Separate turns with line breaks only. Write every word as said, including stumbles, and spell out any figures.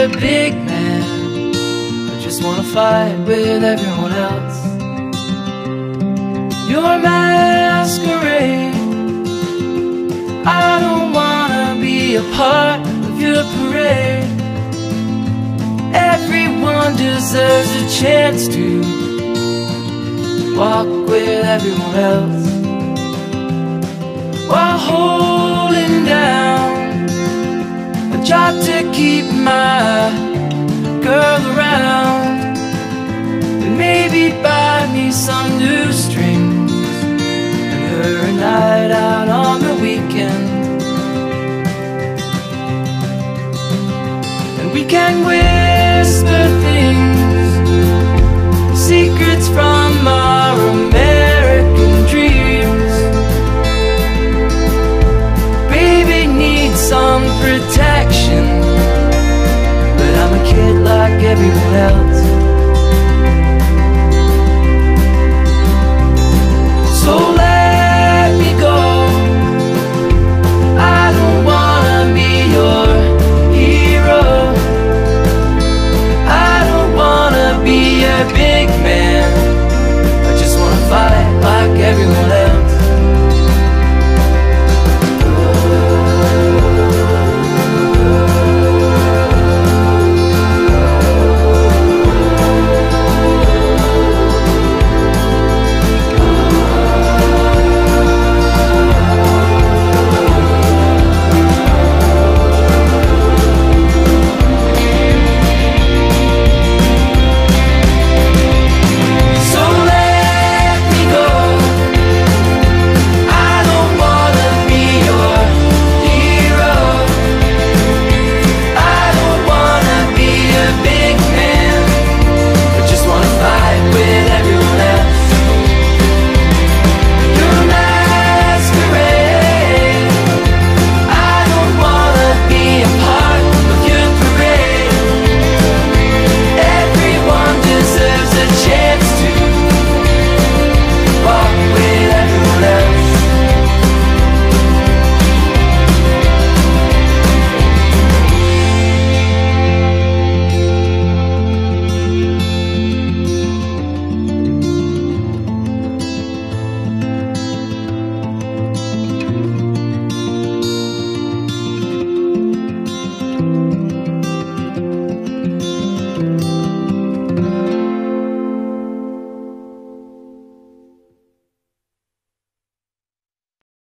a big man, I just wanna fight with everyone else. Your masquerade, I don't wanna be a part of your parade. Everyone deserves a chance to walk with everyone else, while holding down a job to keep my girl around, and maybe buy me some new strings and her a night out on the weekend. And we can whisper things, secrets from our American dreams. Baby needs some protection, but I'm a kid like everyone else.